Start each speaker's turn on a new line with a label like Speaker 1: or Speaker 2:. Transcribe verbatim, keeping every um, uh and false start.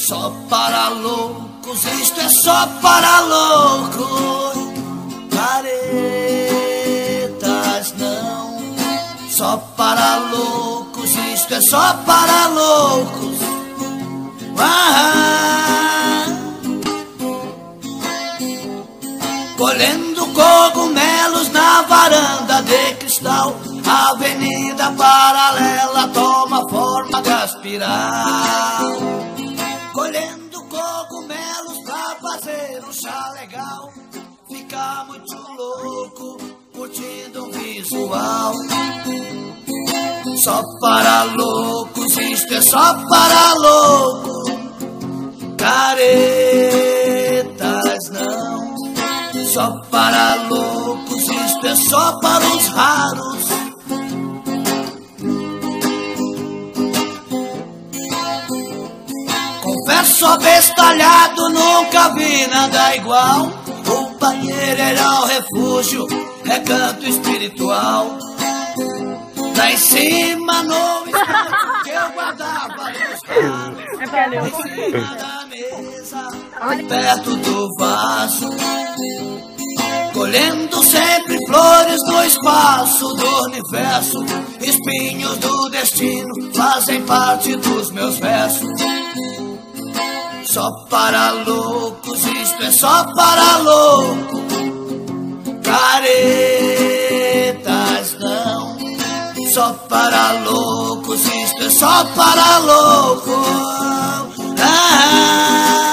Speaker 1: Só para loucos, isto é só para loucos. Caretas não. Só para loucos, isto é só para loucos. Ah, colhendo cogumelos na varanda de cristal. A avenida paralela toma forma de aspiral. Colhendo cogumelos pra fazer um chá legal. Fica muito louco, curtindo um visual. Só para loucos, isto é só para loucos. Caretas não. Só para loucos, isto é só para os raros. Confesso abestalhado, nunca vi nada igual. O banheiro era o refúgio, recanto espiritual. Lá em cima no escanto que eu guardava os pratos. Em cima da mesa, perto do vaso. Colhendo sempre flores do espaço do universo. Espinhos do destino fazem parte dos meus versos. Só para loucos, isto é só para loucos. Caretas não. Só para loucos, isto é só para loucos. Ah,